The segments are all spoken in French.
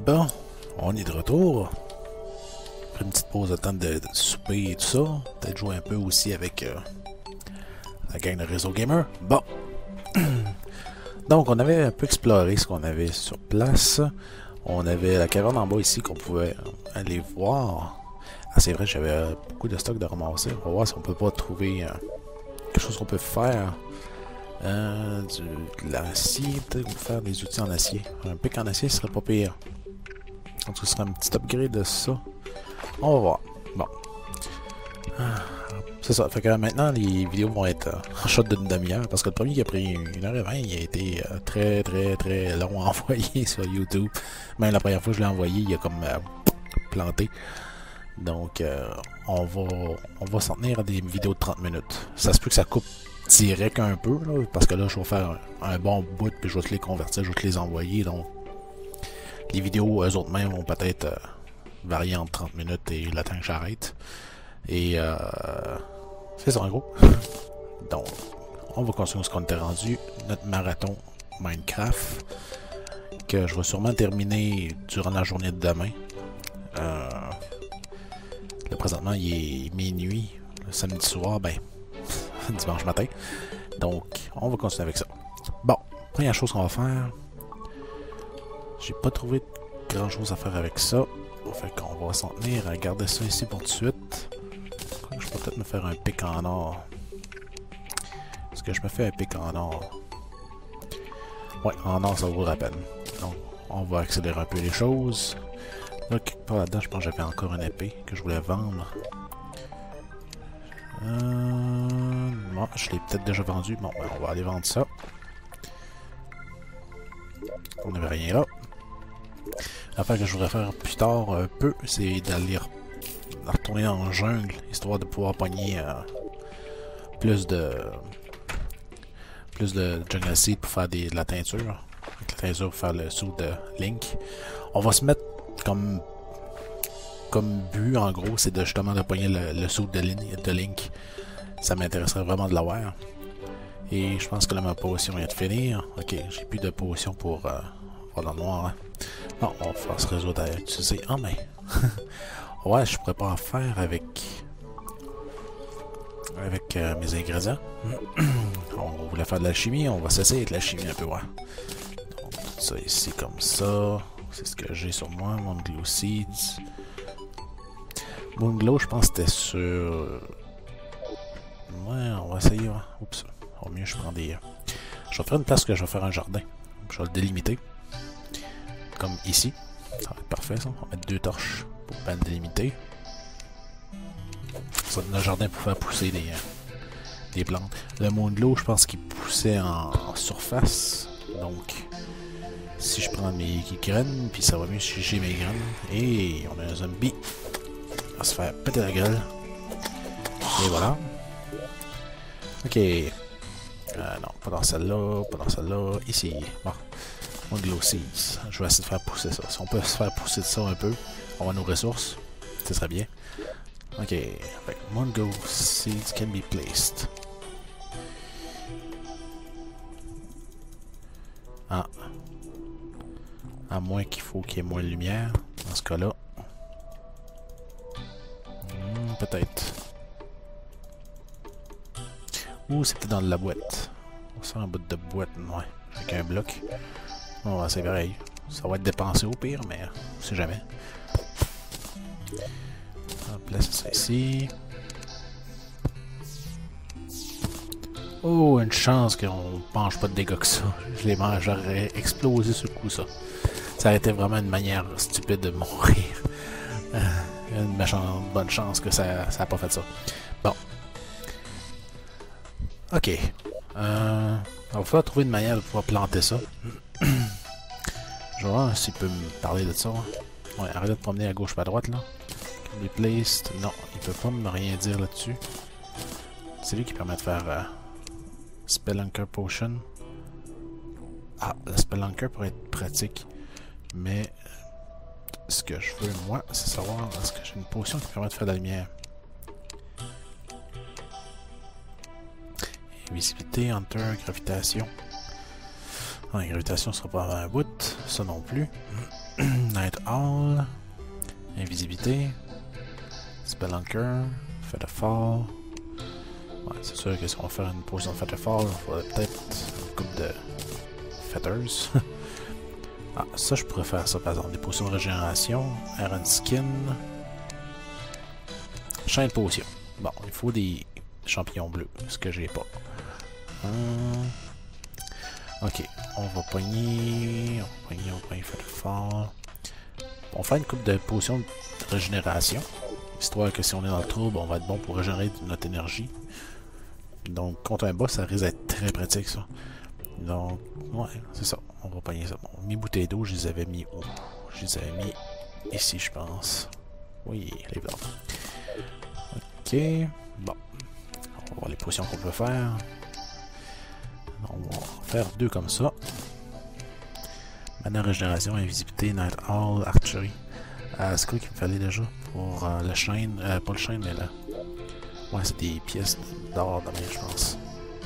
Bon, on est de retour. Après une petite pause de temps de souper et tout ça. Peut-être jouer un peu aussi avec la gang de Réseau Gamer. Bon. Donc, on avait un peu exploré ce qu'on avait sur place. On avait la caverne en bas ici qu'on pouvait aller voir. Ah, c'est vrai, j'avais beaucoup de stock de ramasser. On va voir si on peut pas trouver quelque chose qu'on peut faire. De l'acier, peut-être faire des outils en acier. Un pic en acier, ce serait pas pire. En tout cas, ce serait un petit upgrade de ça. On va voir. Bon. C'est ça. Fait que maintenant, les vidéos vont être en shot d'une demi-heure. Parce que le premier qui a pris 1h20, il a été très long à envoyer sur YouTube. Même la première fois que je l'ai envoyé, il a comme planté. Donc, on va s'en tenir à des vidéos de 30 minutes. Ça se peut que ça coupe direct un peu, là, parce que là, je vais faire un bon bout, puis je vais te les convertir, je vais te les envoyer. Donc, les vidéos, eux autres mêmes, vont peut-être varier entre 30 minutes et le temps que j'arrête. Et c'est ça en gros. Donc, on va continuer ce qu'on était rendu. Notre marathon Minecraft, que je vais sûrement terminer durant la journée de demain. Là, présentement, il est minuit. Le samedi soir, ben, dimanche matin. Donc, on va continuer avec ça. Bon, première chose qu'on va faire. J'ai pas trouvé grand chose à faire avec ça. Fait qu'on va s'en tenir à garder ça ici pour tout de suite. Je peux peut-être me faire un pic en or. Est-ce que je me fais un pic en or? Ouais, en or ça vaut la peine. Donc, on va accélérer un peu les choses. Là, quelque part là-dedans, je pense que j'avais encore une épée que je voulais vendre. Bon, je l'ai peut-être déjà vendu. Bon, ben, on va aller vendre ça. On n'avait rien là. L'affaire que je voudrais faire plus tard un peu, c'est d'aller retourner dans la jungle, histoire de pouvoir pogner plus de jungle seed pour faire de la teinture. Avec la teinture pour faire le saut de Link. On va se mettre comme but, en gros, c'est de justement de pogner le saut de Link. Ça m'intéresserait vraiment de l'avoir. Et je pense que là, ma potion vient de finir. Ok, j'ai plus de potion pour dans le noir. Hein. Non, on va faire ce réseau à utiliser. Ah, mais. Ouais, je pourrais pas en faire avec mes ingrédients. On voulait faire de la chimie, on va s'essayer avec la chimie un peu, ouais. Donc, tout ça ici comme ça. C'est ce que j'ai sur moi, mon glow seeds. Mon glow, je pense que c'était sur. Ouais, on va essayer, ouais. Oups. Au mieux, je prends des. Je vais faire une place que je vais faire un jardin. Je vais le délimiter. Comme ici. Ça va être parfait, ça. On va mettre 2 torches pour bien délimiter. Ça donne un jardin pour faire pousser des plantes. Le Moonglow, je pense qu'il poussait en surface. Donc, si je prends mes graines, puis ça va mieux si j'ai mes graines. Et on a un zombie. On va se faire péter la gueule. Et voilà. Ok. Non, pas dans celle-là, pas dans celle-là. Ici. Bon. Moonglow Seeds. Je vais essayer de faire pousser ça. Si on peut se faire pousser de ça un peu, on va nos ressources. Ce serait bien. Ok. Moonglow Seeds can be placed. Ah. À moins qu'il faut qu'il y ait moins de lumière. Dans ce cas-là. Peut-être. Ou c'était dans la boîte. On va faire un bout de boîte, ouais. Avec un bloc. Bon, c'est pareil. Ça va être dépensé au pire, mais on sait jamais. On va placer ça ici. Oh, une chance qu'on mange pas de dégâts que ça. Je les mange, j'aurais explosé sur le coup, ça. Ça aurait été vraiment une manière stupide de mourir. Une méchante bonne chance que ça a pas fait ça. Bon. Ok. On va falloir trouver une manière de pouvoir planter ça. Je vais voir s'il peut me parler de ça. Ouais, arrête de te promener à gauche pas à droite là. Can be placed. Non, il peut pas me rien dire là-dessus. C'est lui qui permet de faire Spelunker Potion. Ah, la Spelunker pourrait être pratique. Mais ce que je veux, moi, c'est savoir est-ce que j'ai une potion qui permet de faire de la lumière. Visibilité, Hunter, gravitation. Non, la gravitation sera pas à un bout, ça non plus. Night Owl. Invisibilité. Spelunker. Fait de fall. Ouais, c'est sûr que si on va faire une potion de Feather Fall, il faudrait peut-être une coupe de Feathers. Ah, ça je pourrais faire ça par exemple. Des potions de régénération. Iron Skin. Chaîne de potions. Bon, il faut des champignons bleus, ce que j'ai pas. Ok, on va pogner. On va pogner Feather Fall. On va faire une coupe de potions de régénération. Histoire que si on est dans le trouble, on va être bon pour régénérer notre énergie. Donc, contre un boss, ça risque d'être très pratique, ça. Donc, ouais, c'est ça. On va pogner ça. Bon, mes bouteilles d'eau, je les avais mis où? Je les avais mis ici, je pense. Oui, les blancs. Ok. Bon. On va voir les potions qu'on peut faire. On va faire 2 comme ça. Mana régénération, invisibilité, Night Owl, Archery. C'est quoi qu'il me fallait déjà pour le chaîne? Pas le chaîne, mais là. Ouais, c'est des pièces d'or de je pense.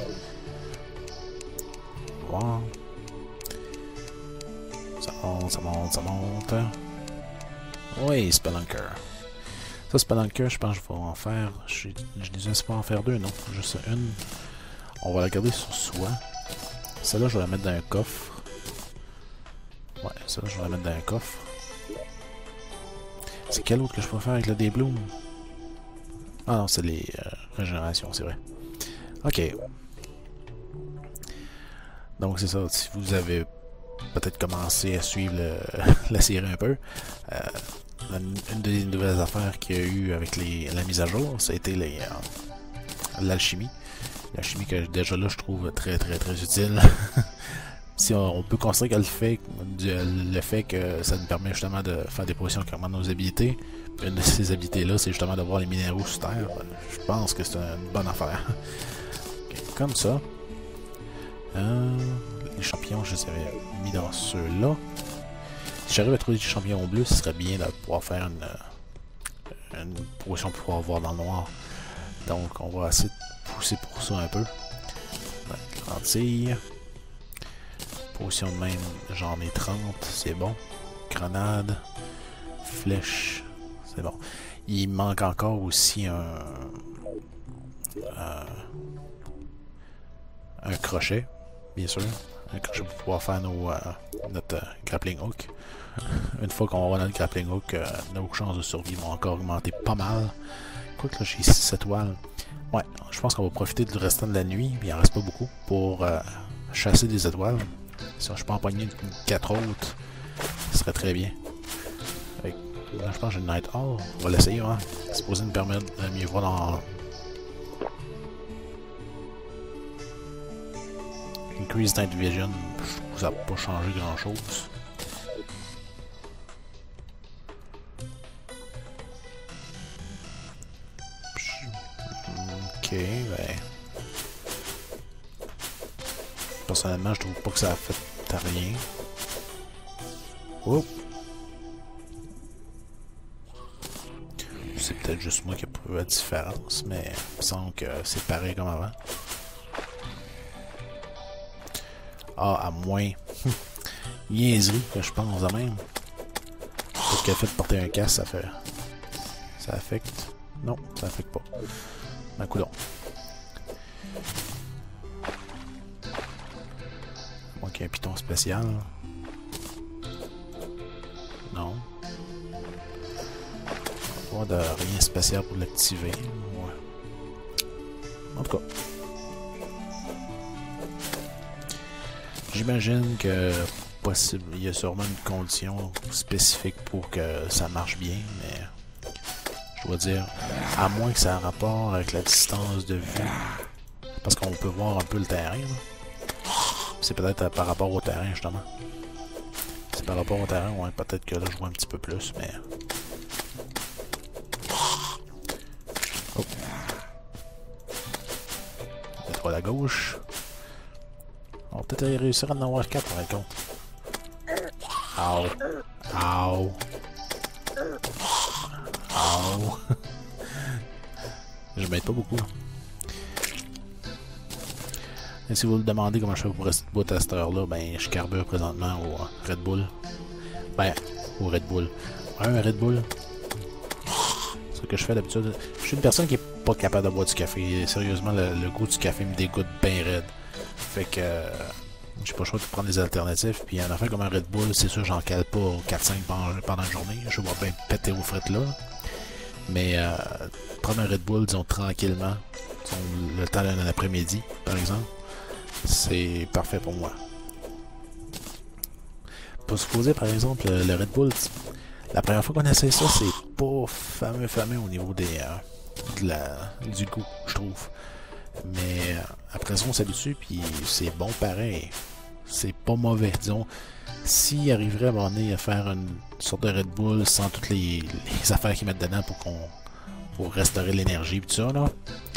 Wow. Ça monte, ça monte, ça monte. Oui, Spelunker. Ça, Spelunker, je pense que je vais en faire. Je disais pas en faire 2, non. Juste une. On va la garder sur soi. Celle-là, je vais la mettre dans un coffre. Ouais, celle-là, je vais la mettre dans un coffre. C'est quel autre que je peux faire avec le Daybloom? Ah non, c'est les régénérations, c'est vrai. Ok. Donc c'est ça, si vous avez peut-être commencé à suivre la série un peu, une des nouvelles affaires qu'il y a eu avec la mise à jour, ça a été l'alchimie. L'alchimie que déjà là je trouve très utile. Si on peut considérer que le fait que ça nous permet justement de faire des potions qui augmentent nos habilités, une de ces habilités-là, c'est justement d'avoir les minéraux sous terre. Je pense que c'est une bonne affaire. Okay, comme ça. Les champignons, je les avais mis dans ceux-là. Si j'arrive à trouver des champignons bleus, ce serait bien de pouvoir faire une potion pour pouvoir voir dans le noir. Donc, on va essayer de pousser pour ça un peu. Lentille. Potion de même, j'en ai 30, c'est bon. Grenade. Flèche, c'est bon. Il manque encore aussi un crochet, bien sûr. Un crochet pour pouvoir faire notre grappling hook. Une fois qu'on va avoir notre grappling hook, nos chances de survie vont encore augmenter pas mal. Quoique là, j'ai 6 étoiles. Ouais, je pense qu'on va profiter du restant de la nuit, puis il en reste pas beaucoup, pour chasser des étoiles. Si je peux empoigner 4 autres, ce serait très bien. Là, je pense que j'ai une Night Owl. On va l'essayer, hein. C'est supposé me permettre de mieux voir dans... Increase Night Vision, je trouve que ça n'a pas changé grand chose. Ok, ben... Personnellement, je trouve pas que ça a fait rien. Oh! C'est peut-être juste moi qui ai pas vu la différence, mais il me semble que c'est pareil comme avant. Ah, à moins. Niaiserie que je pense de même. Peut-être qu'elle fait de porter un casque, ça fait. Ça affecte. Non, ça affecte pas. Un coup d'on. Moi qui ai un piton spécial. Non. Pas de rien spécial pour l'activer. Ouais. En tout cas. J'imagine que possible, il y a sûrement une condition spécifique pour que ça marche bien, mais je dois dire, à moins que ça ait un rapport avec la distance de vue, parce qu'on peut voir un peu le terrain. C'est peut-être par rapport au terrain, justement. C'est par rapport au terrain, ouais, peut-être que là je vois un petit peu plus, mais... Oh. Étoile à gauche. On va peut-être réussir à en avoir 4 par contre. Ow. Ow. Ow. Je m'aide pas beaucoup. Et si vous vous demandez comment je fais pour rester debout à cette heure-là, ben je carbure présentement au Red Bull. Ben, ou Red Bull? Un Red Bull. C'est ce que je fais d'habitude. Je suis une personne qui est pas capable de boire du café. Sérieusement, le goût du café me dégoûte bien raide. Fait que j'ai pas le choix de prendre des alternatives. Puis un affaire comme un Red Bull, c'est sûr, j'en cale pas 4-5 pendant une journée. Je vais bien péter aux frites là. Mais prendre un Red Bull, disons tranquillement, disons, le temps d'un après-midi, par exemple, c'est parfait pour moi. Pour supposer, par exemple, le Red Bull, la première fois qu'on essaie ça, c'est pas fameux au niveau des du goût, je trouve. Mais après ça, on s'habitue, puis c'est bon pareil. C'est pas mauvais, disons. S'il arriverait à un moment donné à faire une sorte de Red Bull sans toutes les affaires qu'ils mettent dedans pour restaurer l'énergie et tout ça, là,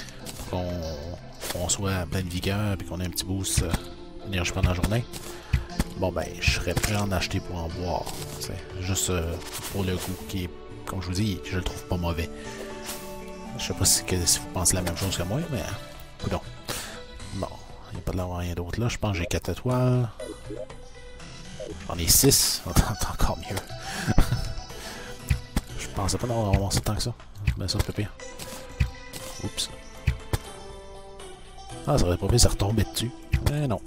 qu'on soit à pleine vigueur et qu'on ait un petit boost d'énergie pendant la journée, bon ben, je serais prêt à en acheter pour en boire. C'est juste pour le goût qui est, comme je vous dis, je le trouve pas mauvais. Je sais pas si vous pensez la même chose que moi, mais coudonc. Bon, il n'y a pas de l'avoir rien d'autre là. Je pense que j'ai 4 étoiles. J'en ai 6. C'est encore mieux. Je pensais pas d'avoir ramassé tant que ça. Mais ça, c'est pire. Oups. Ah, ça aurait pas pu se retomber dessus. Mais non.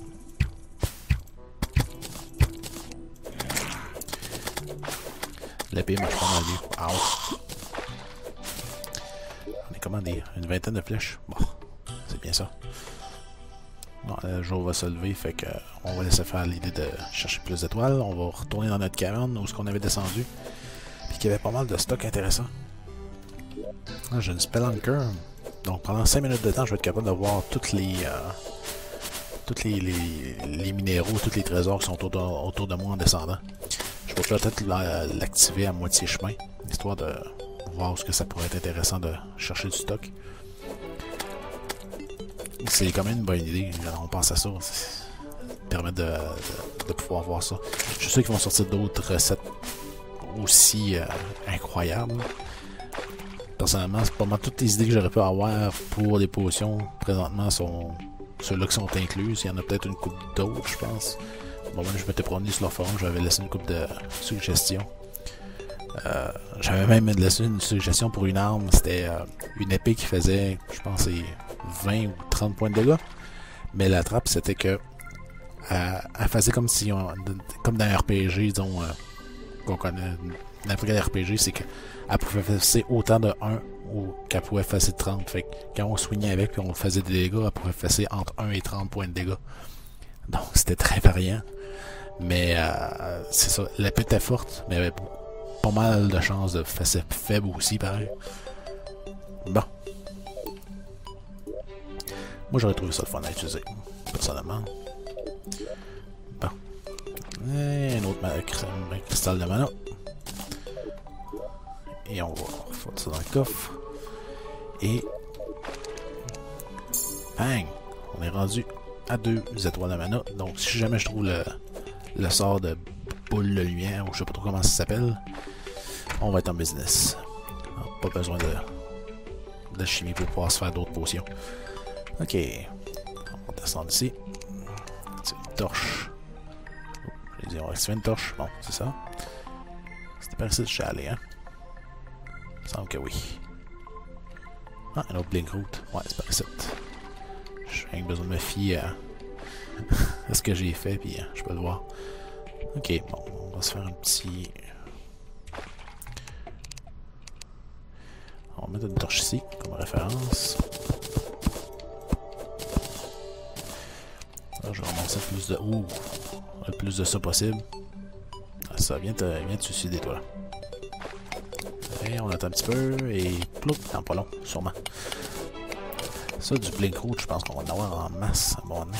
L'épée marche pas mal mieux. Ouch. On est commandé une vingtaine de flèches. Bon, c'est bien ça. Bon, le jour va se lever, fait que on va laisser faire l'idée de chercher plus d'étoiles. On va retourner dans notre caverne où on avait descendu. Puis qu'il y avait pas mal de stock intéressant. Ah, j'ai une Spelunker. Donc pendant 5 minutes de temps, je vais être capable de voir toutes les minéraux, tous les trésors qui sont autour de moi en descendant. Je vais peut-être l'activer à moitié chemin, histoire de voir où ça pourrait être intéressant de chercher du stock. C'est quand même une bonne idée, on pense à ça. Ça permet de pouvoir voir ça. Je suis sûr qu'ils vont sortir d'autres recettes aussi incroyables. Personnellement, c'est pas mal toutes les idées que j'aurais pu avoir pour les potions présentement sont ceux-là qui sont inclus. Il y en a peut-être une couple d'autres, je pense. Bon, moi, je m'étais promené sur leur forum, j'avais laissé une couple de suggestions. J'avais même laissé une suggestion pour une arme. C'était une épée qui faisait, je pense, 20 ou 30 points de dégâts. Mais la trappe, c'était que elle faisait comme si comme dans un RPG, disons, qu'on connaît. N'importe quel RPG, c'est qu'elle pouvait faire autant de 1 ou qu'elle pouvait faire de 30. Fait que quand on soignait avec et on faisait des dégâts, elle pouvait faire entre 1 et 30 points de dégâts. Donc c'était très variant. Mais c'est ça, l'épée était forte, mais il y avait pas mal de chances de faire faible aussi, pareil. Bon. Moi j'aurais trouvé ça le fun à utiliser, personnellement. Bon. Et un autre cristal de mana. Et on va foutre ça dans le coffre. Et... bang! On est rendu à 2 étoiles de mana. Donc si jamais je trouve le sort de boule de lumière, ou je sais pas trop comment ça s'appelle, on va être en business. Alors, pas besoin de chimie pour pouvoir se faire d'autres potions. Ok. On va descendre ici. C'est une torche. J'ai dit on va activer une torche. Bon, c'est ça. C'était par ici que je suis allé, hein? Il me semble que oui. Ah, un autre Blink Route. Ouais, c'est par ici. J'ai besoin de me fier à ce que j'ai fait, puis je peux le voir. Ok, bon, on va se faire un petit... On va mettre une torche ici, comme référence. Là, je vais ramasser plus de... ouh! Le plus de ça possible. Ah, ça, viens te suicider, toi. Et on attend un petit peu, et... ploup, dans pas long, sûrement. Ça, du Blink Root, je pense qu'on va en avoir en masse à un moment donné.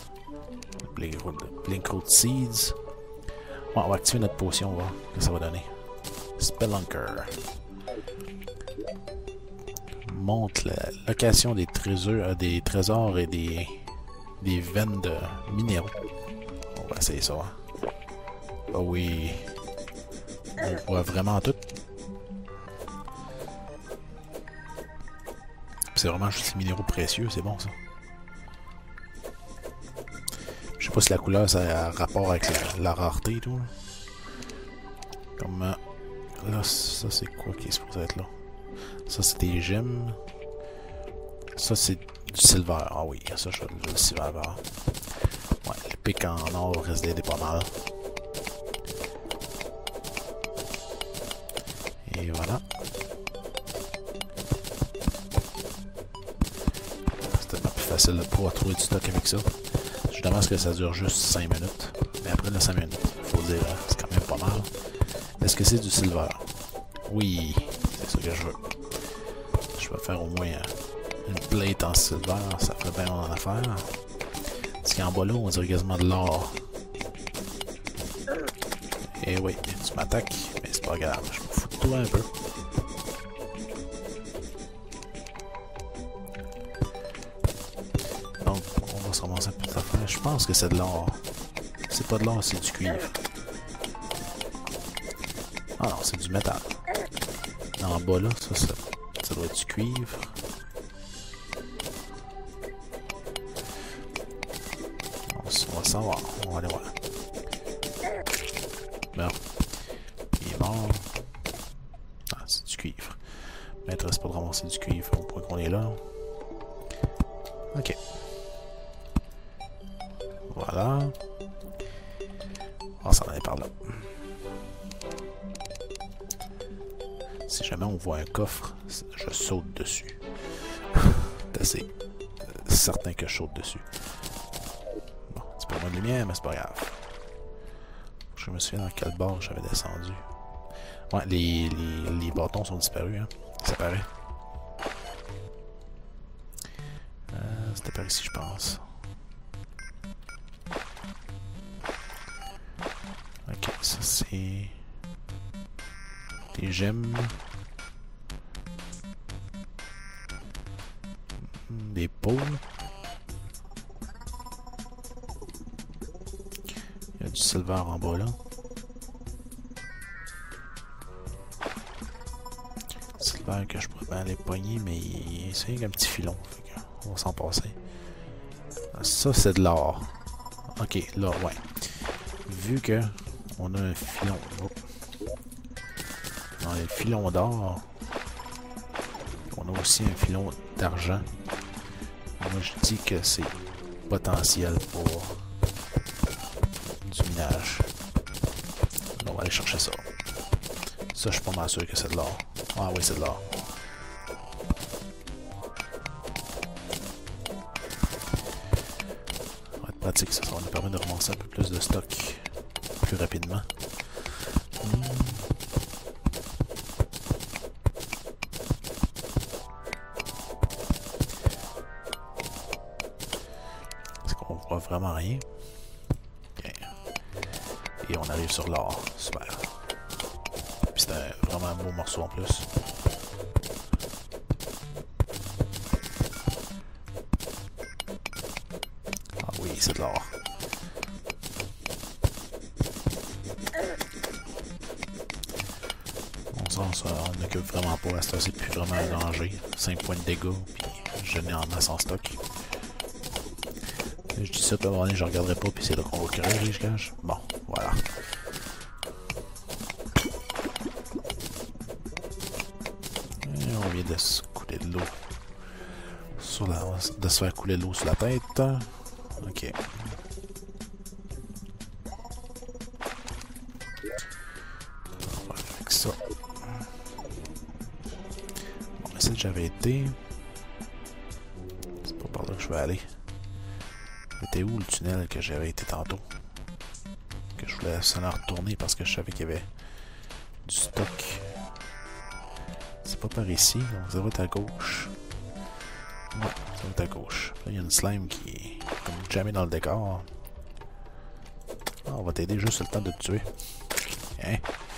Blink Root Seeds. Bon, on va activer notre potion, on va voir ce que ça va donner. Spelunker. Montre la location des trésors et des veines de minéraux. On va essayer ça. Hein. Oh oui. On voit vraiment tout. C'est vraiment juste des minéraux précieux, c'est bon ça. Je sais pas si la couleur ça a rapport avec la rareté et tout. Comme là, ça c'est quoi qui est supposé être là? Ça c'est des gemmes. Ça c'est du silver. Ah oui, ça je le silver avoir. Ouais, le pic en or reste d'aider pas mal. Et voilà. C'est tellement plus facile de pouvoir trouver du stock avec ça. Je demande que ça dure juste 5 minutes. Mais après les 5 minutes, faut dire, c'est quand même pas mal. Est-ce que c'est du silver? Oui, c'est ça que je veux. Je vais faire au moins une plate en silver, ça ferait bien en affaire. Parce qu'en bas là, on dirait quasiment de l'or. Et oui, tu m'attaques, mais c'est pas grave, je me fous de toi un peu. Donc, on va se ramasser un peu d'affaires. Je pense que c'est de l'or. C'est pas de l'or, c'est du cuivre. Ah non, c'est du métal. En bas là, ça doit être du cuivre. On va savoir, on va aller voir. Bon, il est mort. Ah, c'est du cuivre. M'intéresse pas de ramasser du cuivre au point qu'on est là. Ok. Voilà. On va s'en aller par là. Si jamais on voit un coffre, je saute dessus. C'est assez certain que je saute dessus. Bon, c'est pas moins de lumière, mais c'est pas grave. Je me souviens dans quel bord j'avais descendu. Ouais, les bâtons sont disparus, hein. Ça paraît. C'était par ici, je pense. Ok, ça c'est... des gemmes. Des pots. Il y a du silver en bas là. Silver que je pourrais bien aller pogner, mais c'est un petit filon. On va s'en passer. Ça c'est de l'or. Ok, là, ouais. Vu que on a un filon. Oh. On a le filon d'or. On a aussi un filon d'argent. Moi je dis que c'est potentiel pour du minage. On va aller chercher ça. Ça je suis pas mal sûr que c'est de l'or. Ah oui, c'est de l'or. Ça va être pratique ça, ça va nous permettre de ramasser un peu plus de stock plus rapidement. Vraiment rien. Okay. Et on arrive sur l'or. Super. Puis c'est vraiment un beau morceau en plus. Ah oui, c'est de l'or. On n'occupe vraiment pas. À ce c'est plus vraiment un danger. 5 points de dégâts. Puis je n'ai en masse en stock. Je dis ça, puis à un moment donné, je regarderai pas, puis c'est là qu'on va crever, je cache. Bon, voilà. Et on vient de se couler de l'eau. De se faire couler de l'eau sur la tête. Ok. On va avec ça. Bon, mais si j'avais été... C'est pas par là que je vais aller. C'était où le tunnel que j'avais été tantôt? Que je voulais s'en retourner parce que je savais qu'il y avait du stock. C'est pas par ici, donc ça va être à gauche. Ouais, ça va être à gauche. Là, il y a une slime qui est comme jamais dans le décor. Ah, on va t'aider juste le temps de te tuer. Hein?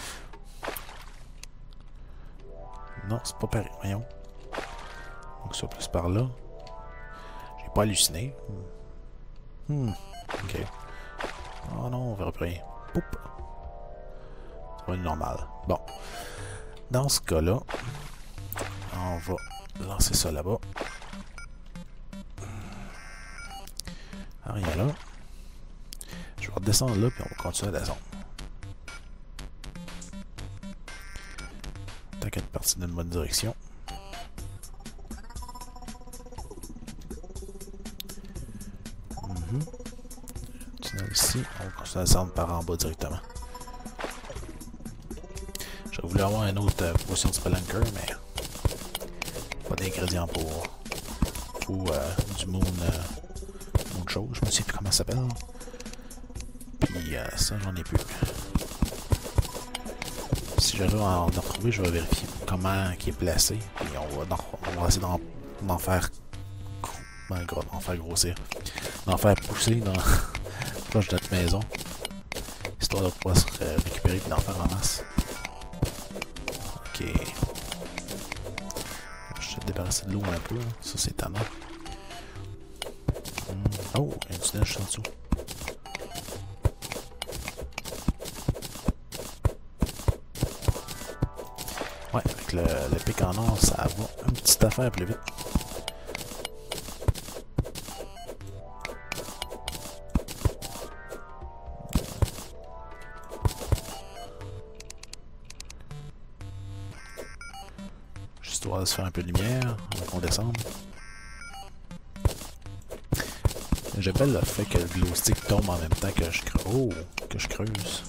Non, c'est pas par... Voyons. Donc ça plus par là. J'ai pas halluciné. Ok. Oh non, on verra plus rien. Poup. Ça va être normal. Bon. Dans ce cas-là, on va lancer ça là-bas. Rien là. Je vais redescendre là, puis on va continuer à descendre. qu'à être parti dans une bonne direction. Tunnel ici, on va continuer à descendre par en bas directement. J'aurais voulu avoir une autre potion de Spelunker, mais pas d'ingrédients pour ou du moon chose, je me sais plus comment ça s'appelle. Puis ça j'en ai plus. Si j'arrive à en retrouver, je vais vérifier comment il est placé. Puis on va essayer d'en faire grossir. D'en faire pousser dans proche de notre maison. Histoire de pouvoir se récupérer et d'en faire en masse. Ok. Je vais débarrasser de l'eau un peu. Ça c'est tannant. Oh, il y a un tunnel juste en dessous. Ouais, avec le pic en or, ça va une petite affaire plus vite. Juste de se faire un peu de lumière avant qu'on descende. J'aime bien le fait que le glow stick tombe en même temps que je creuse. Oh, que je creuse.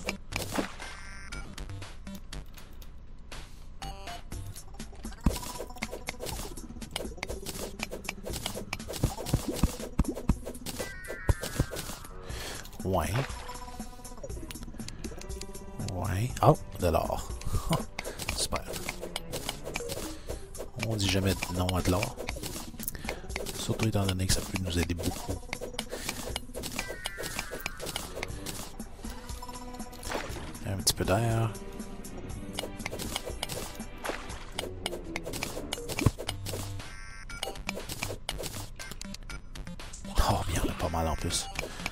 Ouais. Ouais. Oh, de l'or. Super. On dit jamais non à de l'or. Surtout étant donné que ça peut nous aider beaucoup. Un petit peu d'air. Oh, bien, on a pas mal en plus.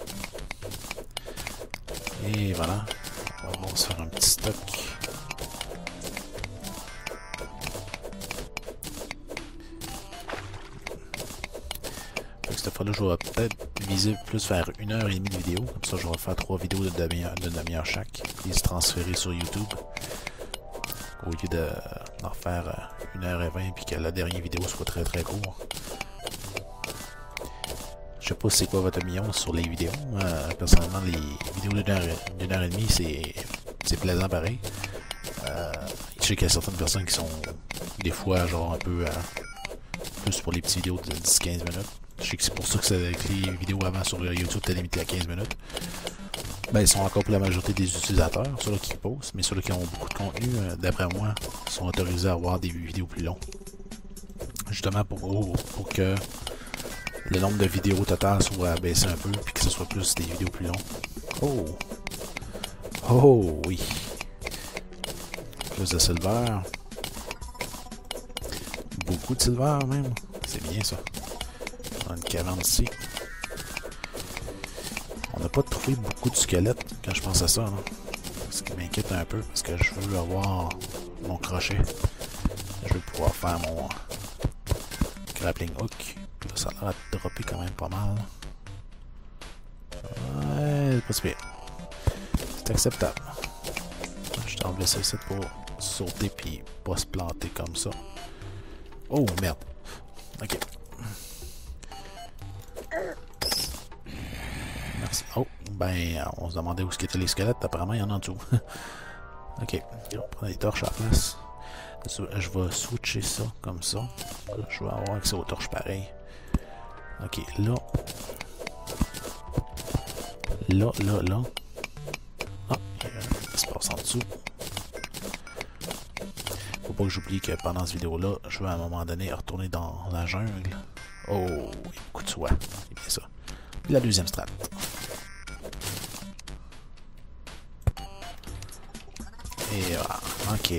Et voilà. On va se faire un petit stock. Cette fois-là, je vais peut-être viser plus vers 1h30 de vidéo. Comme ça, je vais faire 3 vidéos d'une demi-heure chaque. Et se transférer sur YouTube. Au lieu d'en faire 1h20 puis que la dernière vidéo soit très très court. Je sais pas c'est quoi votre opinion sur les vidéos. Personnellement, les vidéos d'une heure et demie, c'est plaisant pareil. Je sais qu'il y a certaines personnes qui sont des fois genre un peu plus pour les petites vidéos de 10-15 minutes. Je sais que c'est pour ça que les vidéos avant sur YouTube étaient limitées à 15 minutes. Ben, ils sont encore pour la majorité des utilisateurs, ceux-là qui postent, mais ceux-là qui ont beaucoup de contenu, d'après moi, sont autorisés à avoir des vidéos plus longues. Justement pour que le nombre de vidéos totales soit baissé un peu, puis que ce soit plus des vidéos plus longues. Oh! Oh, oui! Plus de silver. Beaucoup de silver, même. C'est bien, ça. On a une caverne ici. On n'a pas trouvé beaucoup de squelettes quand je pense à ça, non? Ce qui m'inquiète un peu, parce que je veux avoir mon crochet. Je veux pouvoir faire mon grappling hook. Là, ça a l'air de dropper quand même pas mal. Ouais, pas si pire. C'est acceptable. Je t'en laisse ici pour sauter puis pas se planter comme ça. Oh merde. Ok. Merci. Oh, ben, on se demandait où étaient les squelettes. Apparemment, il y en a en dessous. Ok. On prend les torches à la place. Je vais switcher ça comme ça. Je vais avoir accès aux torches pareil. Ok, là. Là. Ah, il y a un espace en dessous. Faut pas que j'oublie que pendant cette vidéo-là, je vais à un moment donné retourner dans la jungle. Oh, il y a beaucoup de soie. C'est bien ça. Puis la deuxième strat. Et voilà. Ok.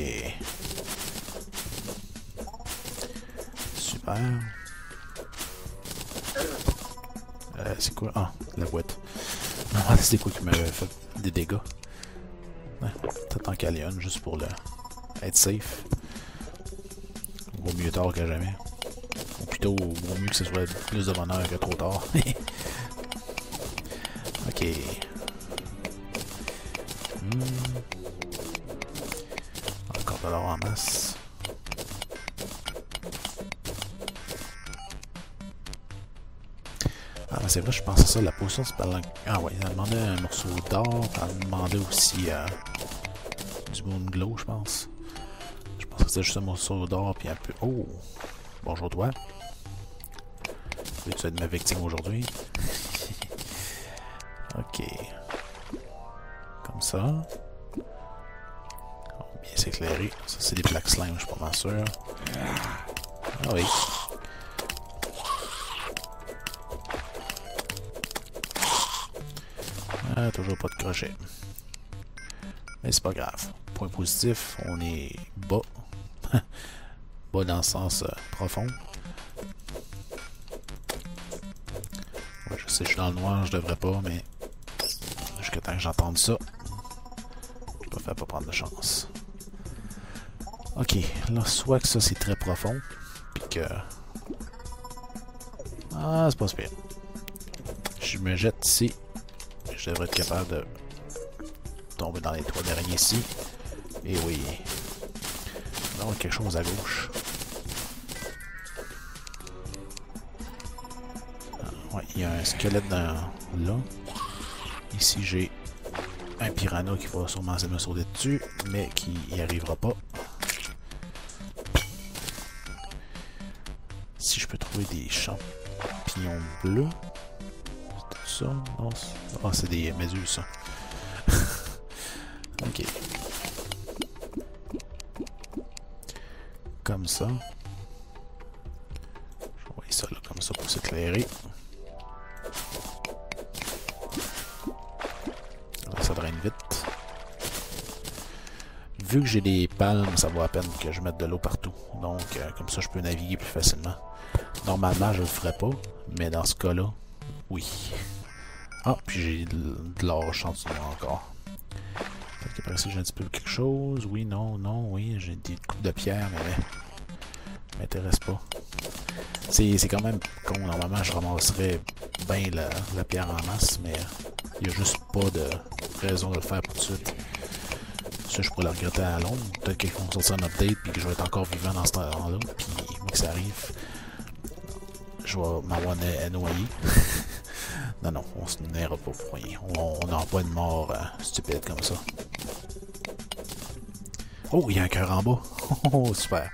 Super. C'est quoi? Ah, la boîte. Non, c'est quoi qui m'avait fait des dégâts? Ouais, peut-être en caler une, juste pour être safe. Vaut mieux tard que jamais. Ou plutôt, vaut mieux que ce soit plus de bonheur que trop tard. Ok. Encore de l'or en masse. c'est vrai, je pensais ça, la potion, c'est pas la... Ah ouais, elle demandait un morceau d'or, elle demandait aussi du Moon Glow, je pense. Je pense que c'était juste un morceau d'or, puis un peu... Oh! Bonjour toi. Veux-tu être ma victime aujourd'hui? Ok. Comme ça. Bien s'éclairer. Ça, c'est des plaques slime, je suis pas mal sûr. Ah oui. Ah, toujours pas de crochet. Mais c'est pas grave. Point positif, on est bas. Bas dans le sens profond. Ouais, je sais, je suis dans le noir, je devrais pas, mais jusqu'à temps que j'entende ça, je préfère pas prendre de chance. Ok, là, soit que ça c'est très profond, puis que... Ah, c'est pas super. Je me jette ici. Je devrais être capable de tomber dans les toits d'araignée ici. Et oui. Là, on a quelque chose à gauche. Ah, ouais, il y a un squelette là. Ici, j'ai un piranha qui va sûrement essayer de me sauter dessus, mais qui n'y arrivera pas. Si je peux trouver des champignons bleus. C'est ça? Non, ah, c'est des méduses, ça. Ok. Comme ça. Je vais envoyer ça là, comme ça pour s'éclairer. Ça draine vite. Vu que j'ai des palmes, ça vaut à peine que je mette de l'eau partout. Donc, comme ça, je peux naviguer plus facilement. Normalement, je le ferais pas, mais dans ce cas-là, oui. Ah, puis j'ai de l'or chantier encore. Peut-être qu'après ça, j'ai un petit peu quelque chose. Oui, non, non, oui. J'ai des coupes de pierre, mais m'intéresse pas. C'est quand même con. Normalement, je ramasserais bien la pierre en masse, mais il n'y a juste pas de raison de le faire pour tout de suite. Ça, je pourrais le regretter à long. Peut-être qu'ils vont sortir un update puis que je vais être encore vivant dans ce temps-là. Puis, moi que ça arrive, je vais m'avoir noyé. Non, non, on se n'ira pas pour rien. On n'a pas une mort stupide comme ça. Oh, il y a un cœur en bas. Oh, super.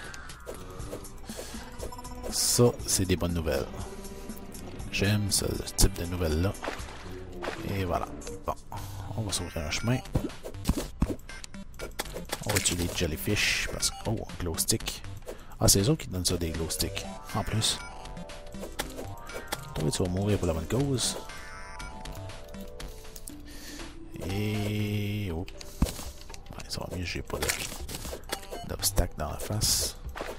Ça, c'est des bonnes nouvelles. J'aime ce type de nouvelles-là. Et voilà. Bon, on va s'ouvrir un chemin. On va tuer les jellyfish parce que... Oh, glow stick. Ah, c'est eux autres qui donnent ça des glow sticks. En plus. Toi, tu vas mourir pour la bonne cause. Et... Oh. Ouais, ça va mieux, j'ai pas d'obstacle dans la face.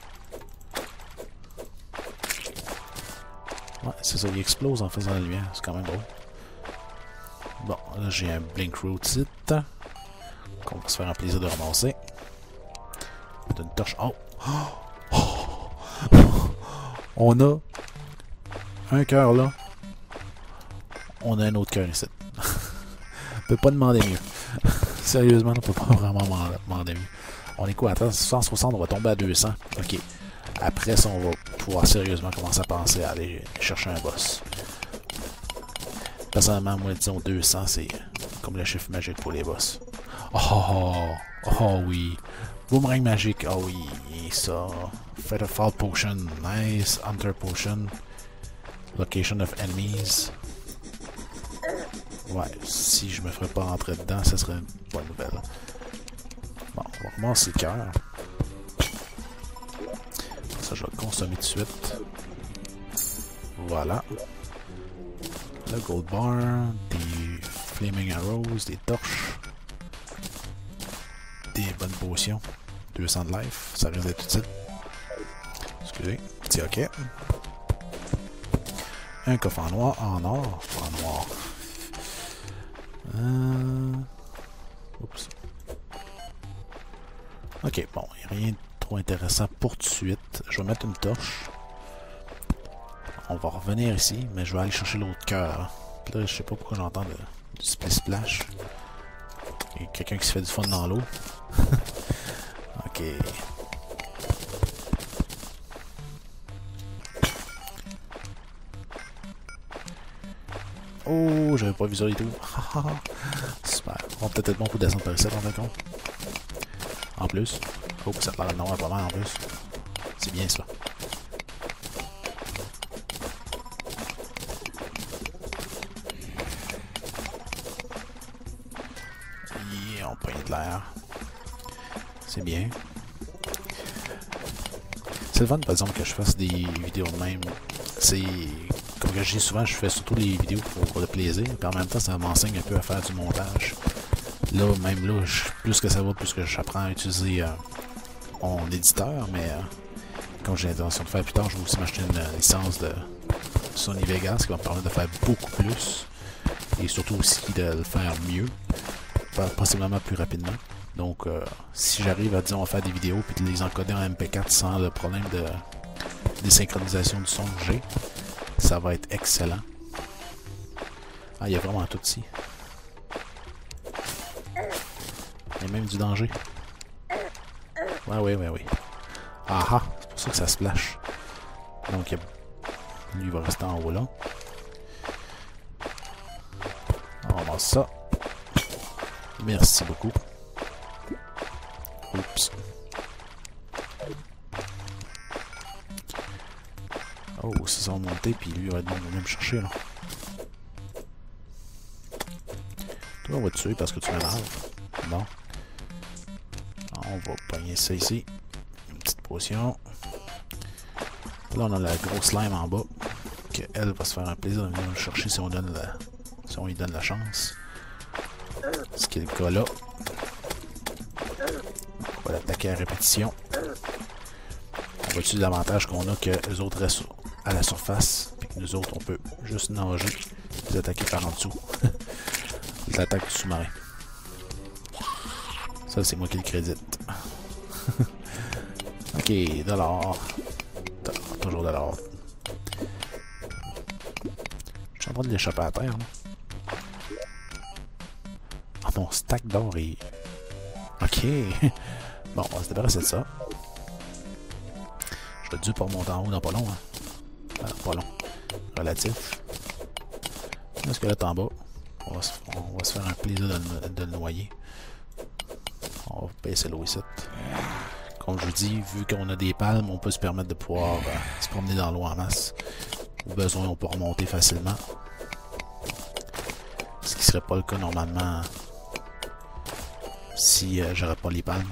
Ouais, c'est ça, il explose en faisant la lumière. C'est quand même drôle. Bon, là, j'ai un blink root ici. Qu'on va se faire un plaisir de ramasser. Une torche. Oh! Oh! On a un cœur là. On a un autre cœur ici. On peut pas demander mieux. Sérieusement, on peut pas vraiment demander mieux. On est quoi? Attends, 160, on va tomber à 200. Ok. Après ça, on va pouvoir sérieusement commencer à penser à aller chercher un boss. Personnellement, moi, disons 200, c'est comme le chiffre magique pour les boss. Oh, oh oui. Boomerang magique, oh oui, ça. Feather Fall Potion, nice. Hunter Potion. Location of Enemies. Ouais, si je me ferais pas rentrer dedans, ça serait une bonne nouvelle. Bon, on va ramasser le cœur. Ça, je vais le consommer tout de suite. Voilà. Le gold bar, des flaming arrows, des torches. Des bonnes potions. 200 de life, ça risque d'être utile. Excusez, petit hockey. Un coffre en noir, en or, en noir. Oups. Ok, bon, il n'y a rien de trop intéressant pour tout de suite. Je vais mettre une torche. On va revenir ici, mais je vais aller chercher l'autre cœur. Là, je sais pas pourquoi j'entends du splash. Il y a quelqu'un qui se fait du fun dans l'eau. Ok. Oh, j'avais pas vu ça et tout. Super. On va peut-être être bon pour descendre par ici, en fin de compte. En plus. Oh, ça a l'air de pas mal en plus. C'est bien ça. Yeah, on pogne de l'air. C'est bien. C'est le fun, par exemple, que je fasse des vidéos de même. C'est... Comme je dis souvent, je fais surtout les vidéos pour le plaisir. Puis en même temps, ça m'enseigne un peu à faire du montage. Là, même là, plus que ça va, plus que j'apprends à utiliser mon éditeur. Mais comme j'ai l'intention de faire plus tard, je vais aussi m'acheter une licence de Sony Vegas qui va me permettre de faire beaucoup plus. Et surtout aussi de le faire mieux. Possiblement plus rapidement. Donc, si j'arrive à, disons, faire des vidéos puis de les encoder en MP4 sans le problème de désynchronisation du son que j'ai, ça va être excellent. Ah, il y a vraiment tout ici. Il y a même du danger. Ouais. Ah ah, c'est pour ça que ça splash. Donc, lui, il va rester en haut là. On ramasse ça. Merci beaucoup. Oups. Oh, ça va monter, puis lui, il va venir me chercher, là. Toi, on va te tuer parce que tu m'énerves. Bon. On va pogner ça ici. Une petite potion. Là, on a la grosse slime en bas. Elle va se faire un plaisir de venir le chercher si on lui donne la chance. Ce qui est le cas là. On va l'attaquer à répétition. On va utiliser l'avantage qu'on a que les autres restent à la surface. Puis que nous autres, on peut juste nager et les attaquer par en dessous. L'attaque du sous-marin. Ça, c'est moi qui le crédite. Ok, $. Toujours $. Je suis en train de l'échapper à terre. Ah, mon stack d'or est... Ok. Bon, on va se débarrasser de ça. Je vais dû pour monter en haut dans pas long. Hein. Pas long. Relatif. Le squelette en bas. On va se faire un plaisir de le noyer. On va baisser l'eau ici. Comme je vous dis, vu qu'on a des palmes, on peut se permettre de pouvoir se promener dans l'eau en masse. Au besoin, on peut remonter facilement. Ce qui serait pas le cas normalement si j'aurais pas les palmes.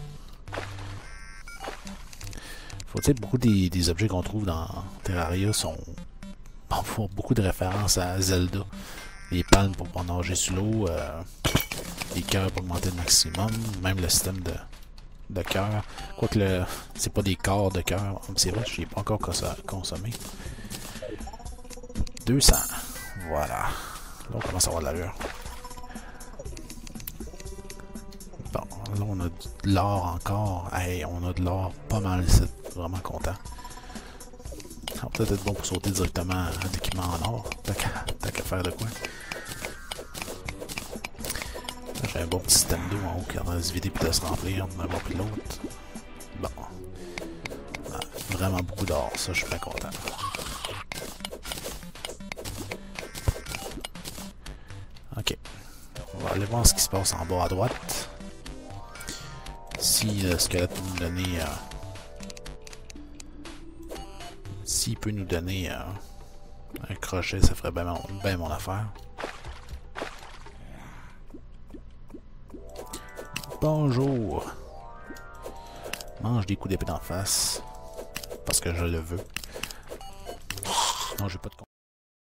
Faut dire, beaucoup des objets qu'on trouve dans Terraria font beaucoup de références à Zelda. Les palmes pour pouvoir nager sous l'eau, les cœurs pour augmenter le maximum, même le système de cœur. Quoique c'est pas des corps de cœur, c'est vrai, je l'ai pas encore consommé. 200. Voilà. Là, on commence à avoir de l'allure. Bon, là, on a de l'or encore. Hey, on a de l'or pas mal ici. Vraiment content. Ça va peut-être être bon pour sauter directement à l'équipement en or. T'as qu'à faire de quoi. J'ai un bon petit système d'eau en haut qui va se vider puis de se remplir d'un bord puis de l'autre. Bon. Vraiment beaucoup d'or, ça, je suis bien content. Ok. On va aller voir ce qui se passe en bas à droite. Si le squelette peut nous donner... S'il peut nous donner un crochet, ça ferait bien mon affaire. Bonjour. Mange des coups d'épée d'en face. Parce que je le veux. Non, j'ai pas de